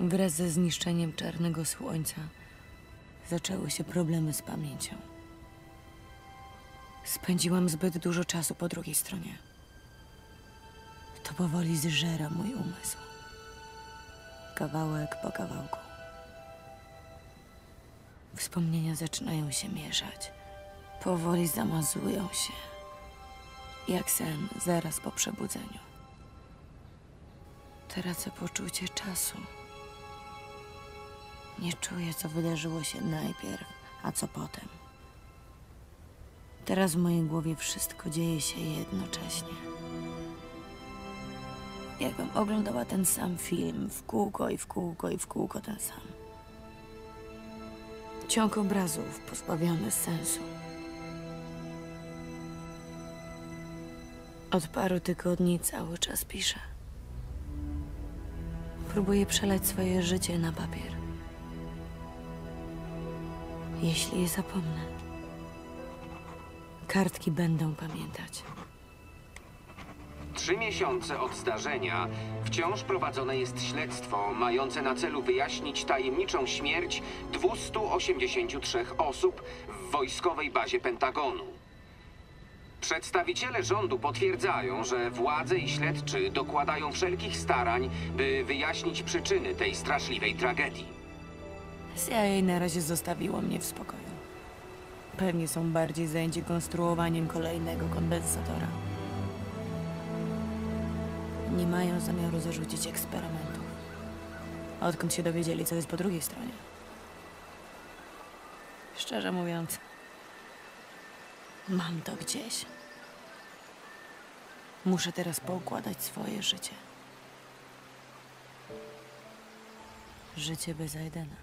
Wraz ze zniszczeniem czarnego słońca zaczęły się problemy z pamięcią. Spędziłam zbyt dużo czasu po drugiej stronie. To powoli zżera mój umysł. Kawałek po kawałku. Wspomnienia zaczynają się mieszać. Powoli zamazują się. Jak sen zaraz po przebudzeniu. Tracę poczucie czasu. Nie czuję, co wydarzyło się najpierw, a co potem. Teraz w mojej głowie wszystko dzieje się jednocześnie. Jakbym oglądała ten sam film w kółko i w kółko i w kółko ten sam. Ciąg obrazów pozbawiony sensu. Od paru tygodni cały czas piszę. Próbuję przelać swoje życie na papier. Jeśli je zapomnę, kartki będą pamiętać. 3 miesiące od zdarzenia wciąż prowadzone jest śledztwo mające na celu wyjaśnić tajemniczą śmierć 283 osób w wojskowej bazie Pentagonu. Przedstawiciele rządu potwierdzają, że władze i śledczy dokładają wszelkich starań, by wyjaśnić przyczyny tej straszliwej tragedii. CIA na razie zostawiło mnie w spokoju. Pewnie są bardziej zajęci konstruowaniem kolejnego kondensatora. Nie mają zamiaru zarzucić eksperymentów. Odkąd się dowiedzieli, co jest po drugiej stronie? Szczerze mówiąc, mam to gdzieś. Muszę teraz poukładać swoje życie. Życie bez Aidena.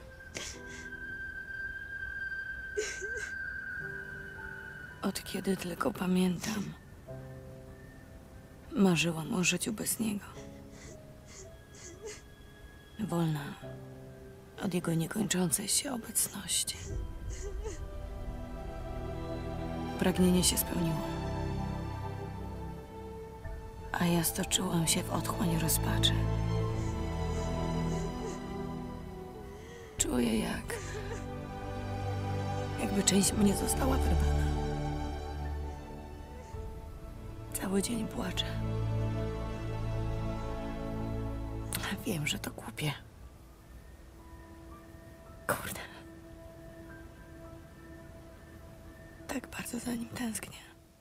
Od kiedy tylko pamiętam, marzyłam o życiu bez niego. Wolna od jego niekończącej się obecności. Pragnienie się spełniło. A ja stoczyłam się w otchłań rozpaczy. Czuję, jakby część mnie została wyrwana. Cały dzień płaczę. Wiem, że to głupie. Kurde. Tak bardzo za nim tęsknię.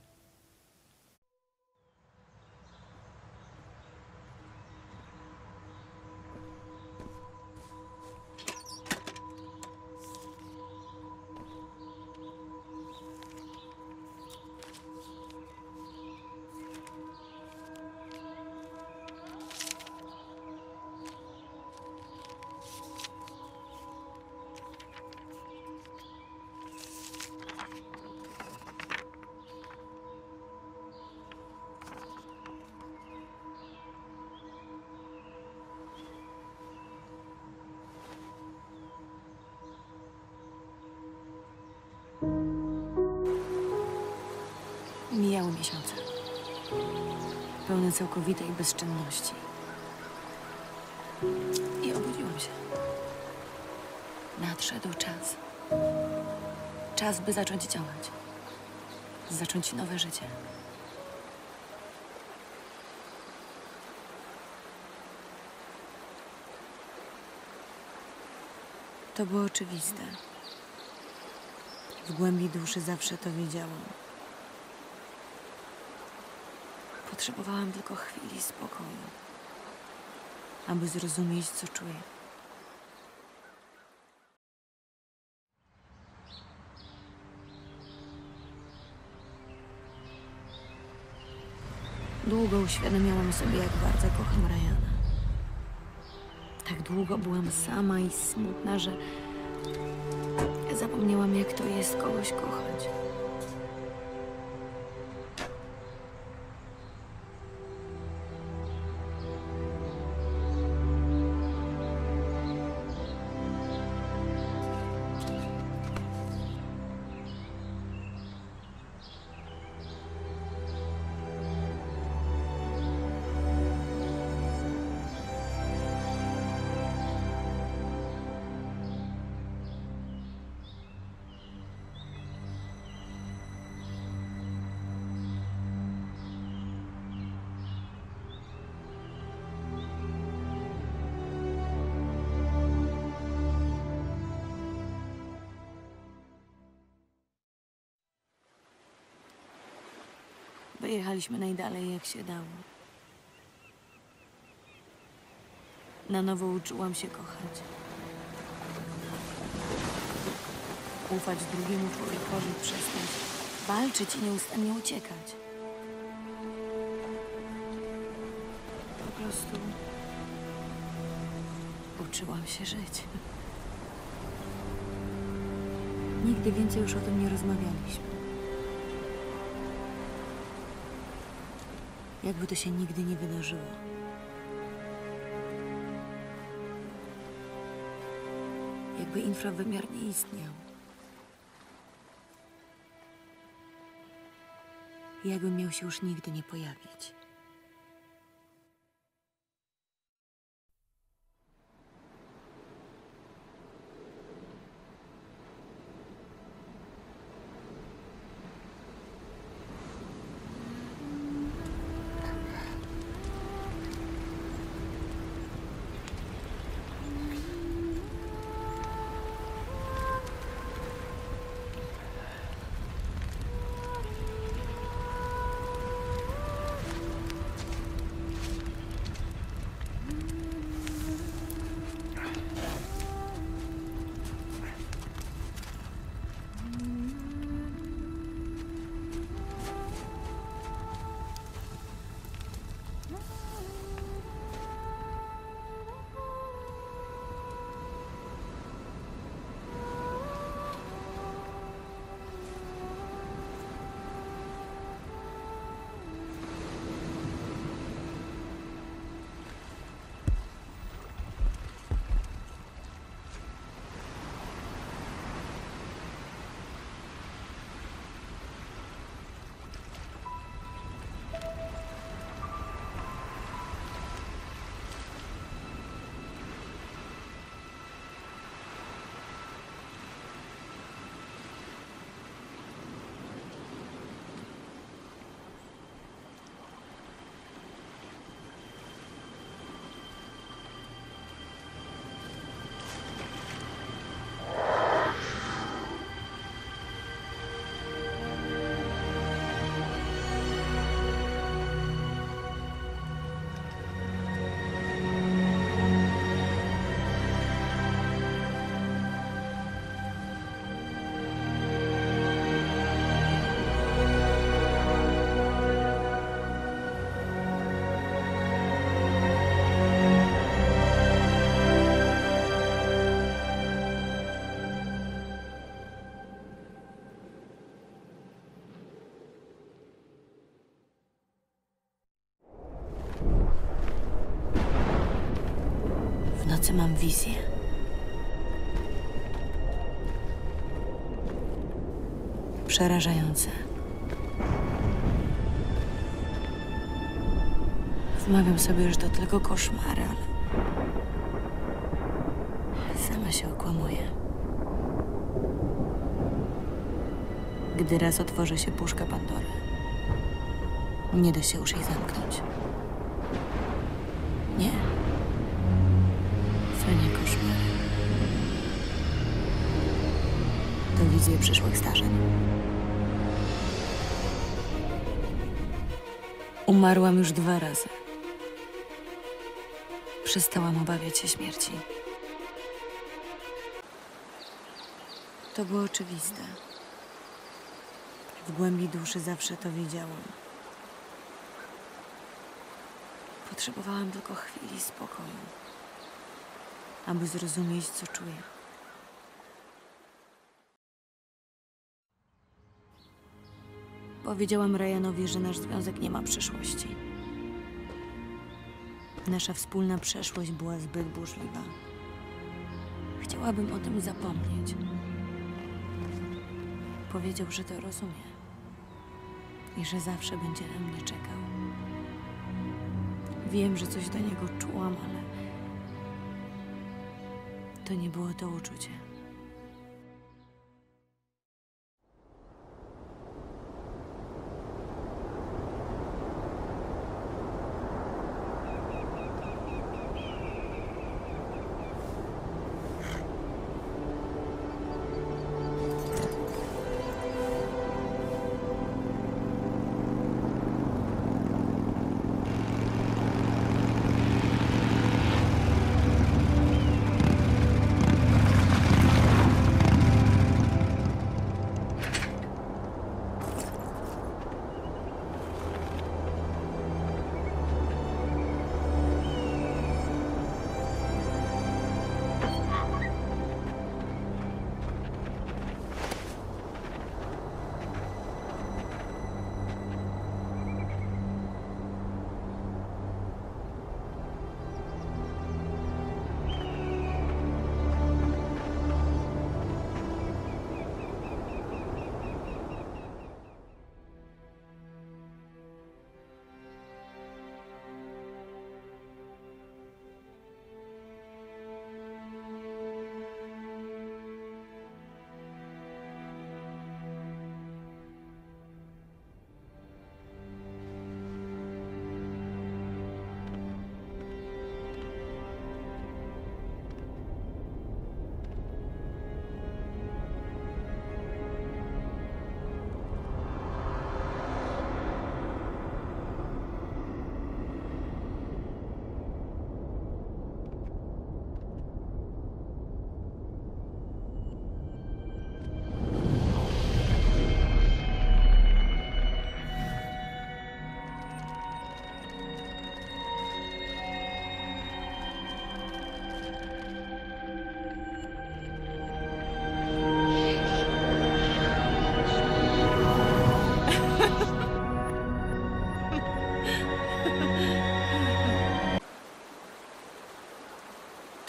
Mijały miesiące. Pełne całkowitej bezczynności. I obudziłam się. Nadszedł czas. Czas, by zacząć działać. Zacząć nowe życie. To było oczywiste. W głębi duszy zawsze to wiedziałam. Potrzebowałam tylko chwili spokoju, aby zrozumieć, co czuję. Długo uświadamiałam sobie, jak bardzo kocham Ryana. Tak długo byłam sama i smutna, że zapomniałam, jak to jest kogoś kochać. Wyjechaliśmy najdalej, jak się dało. Na nowo uczyłam się kochać. Ufać drugiemu człowiekowi, przestać walczyć i nieustannie uciekać. Po prostu uczyłam się żyć. Nigdy więcej już o tym nie rozmawialiśmy. Jakby to się nigdy nie wydarzyło. Jakby infrawymiar nie istniał. Jakby miał się już nigdy nie pojawić. W nocy mam wizję. Przerażające. Wmawiam sobie, że to tylko koszmary, ale sama się okłamuję. Gdy raz otworzy się puszka Pandory, nie da się już jej zamknąć. Nie. To nie koszmary. To wizje przyszłych zdarzeń. Umarłam już 2 razy. Przestałam obawiać się śmierci. To było oczywiste. W głębi duszy zawsze to wiedziałam. Potrzebowałam tylko chwili spokoju, aby zrozumieć, co czuję. Powiedziałam Ryanowi, że nasz związek nie ma przyszłości. Nasza wspólna przeszłość była zbyt burzliwa. Chciałabym o tym zapomnieć. Powiedział, że to rozumie i że zawsze będzie na mnie czekał. Wiem, że coś do niego czułam, ale to nie było to uczucie.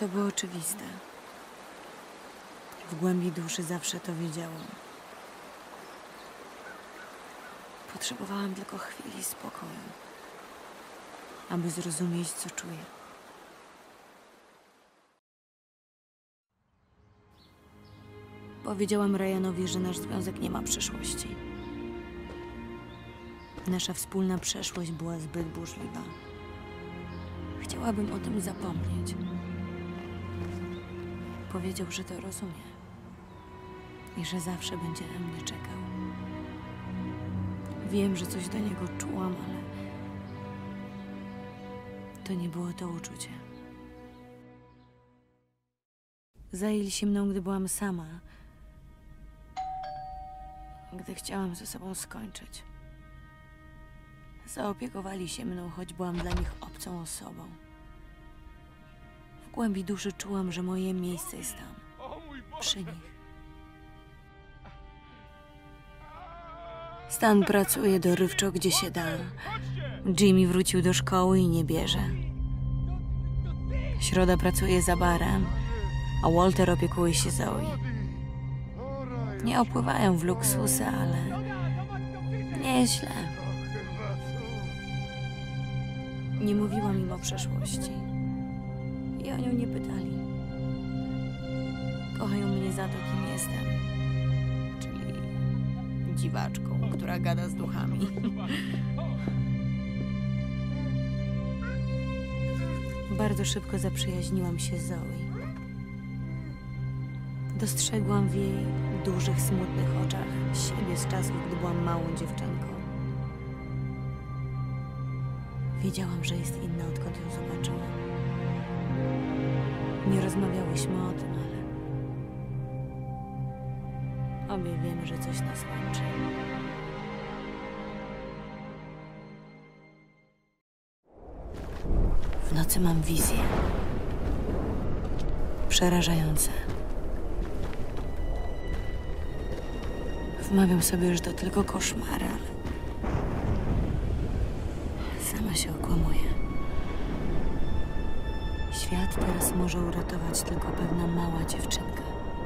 To było oczywiste. W głębi duszy zawsze to wiedziałam. Potrzebowałam tylko chwili spokoju, aby zrozumieć, co czuję. Powiedziałam Ryanowi, że nasz związek nie ma przyszłości. Nasza wspólna przeszłość była zbyt burzliwa. Chciałabym o tym zapomnieć. Powiedział, że to rozumie i że zawsze będzie na mnie czekał. Wiem, że coś do niego czułam, ale to nie było to uczucie. Zajęli się mną, gdy byłam sama, gdy chciałam ze sobą skończyć. Zaopiekowali się mną, choć byłam dla nich obcą osobą. W głębi duszy czułam, że moje miejsce jest tam, przy nich. Stan pracuje dorywczo, gdzie się da. Jimmy wrócił do szkoły i nie bierze. Środa pracuje za barem, a Walter opiekuje się Zoe. Nie opływają w luksusy, ale nie jest źle. Nie mówiłam im o przeszłości i o nią nie pytali. Kochają mnie za to, kim jestem, czyli dziwaczką, która gada z duchami. Bardzo szybko zaprzyjaźniłam się z Zoe. Dostrzegłam w jej dużych, smutnych oczach siebie z czasów, gdy byłam małą dziewczynką. Wiedziałam, że jest inna, odkąd ją zobaczyłam. Nie rozmawiałyśmy o tym, ale obie wiemy, że coś nas łączy. W nocy mam wizje. Przerażające. Wmawiam sobie, że to tylko koszmary, ale sama się okłamuję. Świat teraz może uratować tylko pewna mała dziewczynka.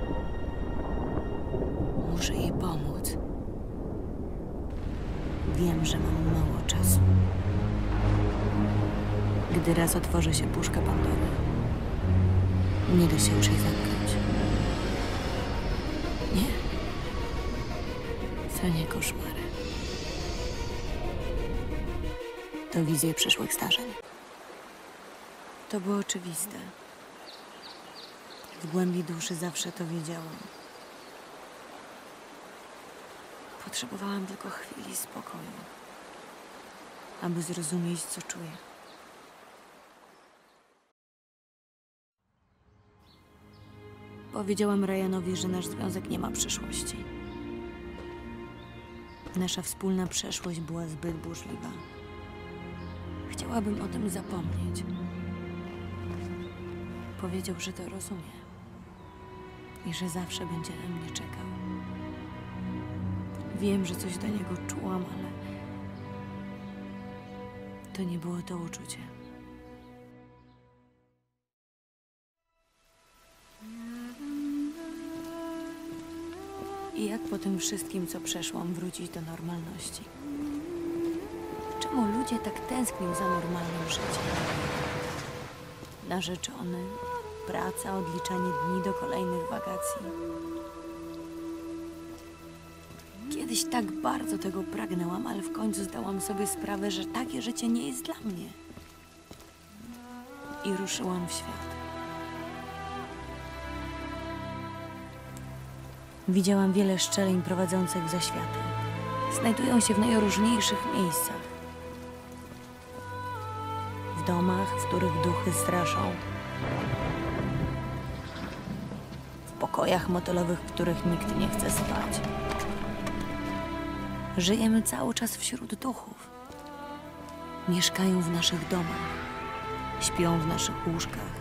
Muszę jej pomóc. Wiem, że mam mało czasu. Gdy raz otworzy się puszka Pandory, nie da się już jej zamknąć. Nie. To nie koszmary. To wizje przyszłych zdarzeń. To było oczywiste. W głębi duszy zawsze to wiedziałam. Potrzebowałam tylko chwili spokoju, aby zrozumieć, co czuję. Powiedziałam Ryanowi, że nasz związek nie ma przyszłości. Nasza wspólna przeszłość była zbyt burzliwa. Chciałabym o tym zapomnieć. Powiedział, że to rozumie i że zawsze będzie na mnie czekał. Wiem, że coś do niego czułam, ale to nie było to uczucie. I jak po tym wszystkim, co przeszłam, wrócić do normalności? Czemu ludzie tak tęsknią za normalnym życiem? Narzeczony, praca, odliczanie dni do kolejnych wakacji. Kiedyś tak bardzo tego pragnęłam, ale w końcu zdałam sobie sprawę, że takie życie nie jest dla mnie. I ruszyłam w świat. Widziałam wiele szczelin prowadzących w zaświaty. Znajdują się w najróżniejszych miejscach. W domach, w których duchy straszą. W pokojach motelowych, w których nikt nie chce spać. Żyjemy cały czas wśród duchów. Mieszkają w naszych domach. Śpią w naszych łóżkach.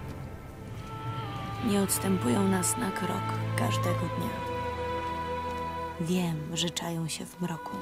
Nie odstępują nas na krok każdego dnia. Wiem, że czają się w mroku.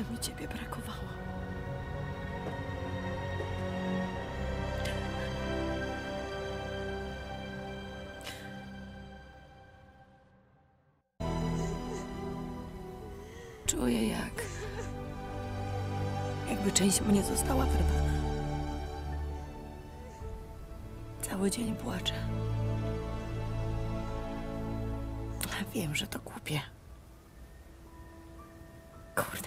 Bardzo mi ciebie brakowało. Czuję, jakby część mnie została wyrwana. Cały dzień płaczę. Wiem, że to głupie. Kurde.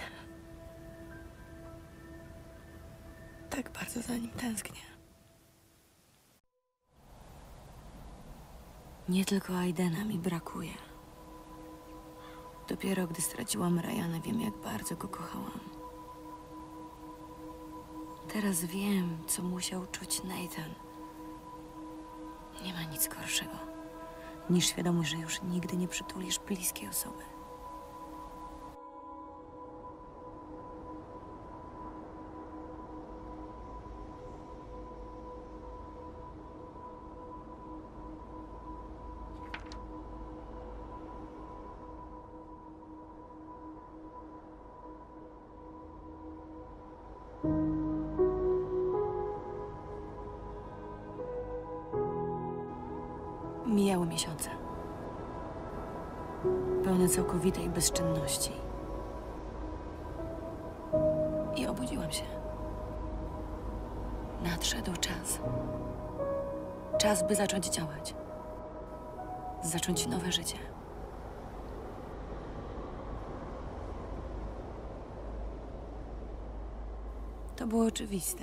Tak bardzo za nim tęsknię. Nie tylko Aidena mi brakuje. Dopiero gdy straciłam Ryana, wiem, jak bardzo go kochałam. Teraz wiem, co musiał czuć Nathan. Nie ma nic gorszego niż świadomość, że już nigdy nie przytulisz bliskiej osoby. Mijały miesiące. Pełne całkowitej bezczynności. I obudziłam się. Nadszedł czas. Czas, by zacząć działać. Zacząć nowe życie. To było oczywiste.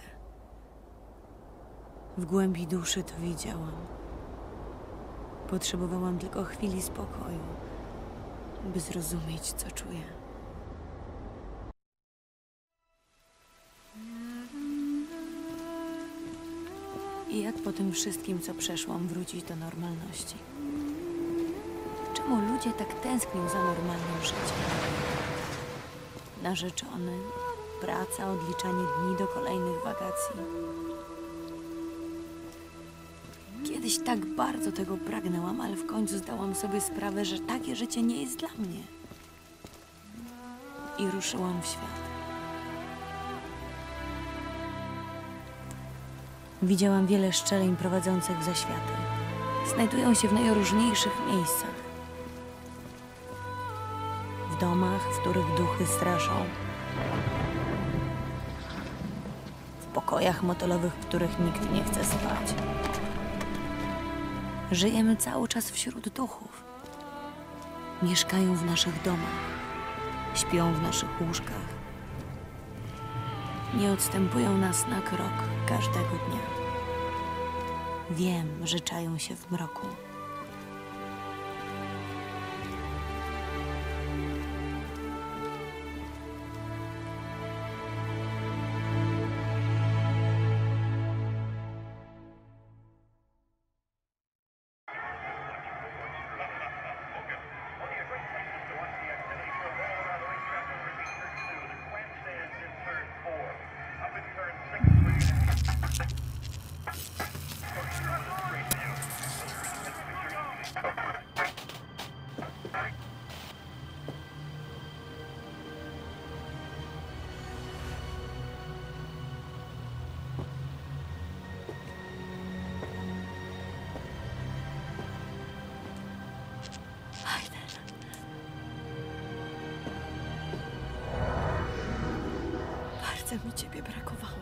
W głębi duszy to wiedziałam. Potrzebowałam tylko chwili spokoju, by zrozumieć, co czuję. I jak po tym wszystkim, co przeszłam, wrócić do normalności? Czemu ludzie tak tęsknią za normalnym życiem? Narzeczony, praca, odliczanie dni do kolejnych wakacji. Kiedyś tak bardzo tego pragnęłam, ale w końcu zdałam sobie sprawę, że takie życie nie jest dla mnie. I ruszyłam w świat. Widziałam wiele szczelin prowadzących w zaświaty. Znajdują się w najróżniejszych miejscach. W domach, w których duchy straszą. W pokojach motelowych, w których nikt nie chce spać. Żyjemy cały czas wśród duchów. Mieszkają w naszych domach. Śpią w naszych łóżkach. Nie odstępują nas na krok każdego dnia. Wiem, że czają się w mroku. Bardzo mi ciebie brakowało.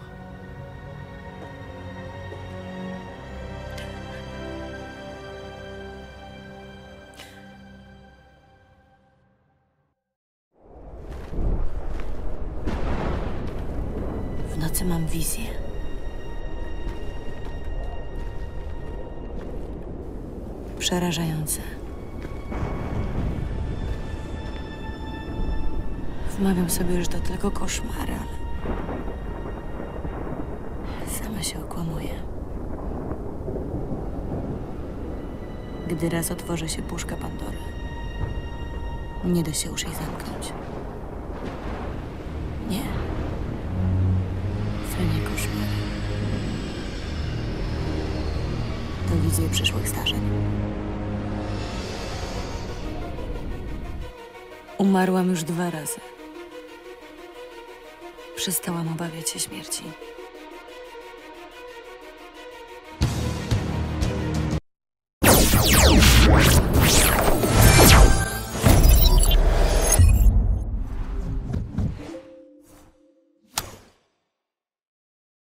W nocy mam wizję. Przerażające. Wmawiam sobie, że to tylko koszmary, ale sama się okłamuję. Gdy raz otworzy się puszka Pandory, nie da się już jej zamknąć. Nie. To nie koszmary. To wizje przyszłych zdarzeń. Umarłam już 2 razy. Przestałam obawiać się śmierci.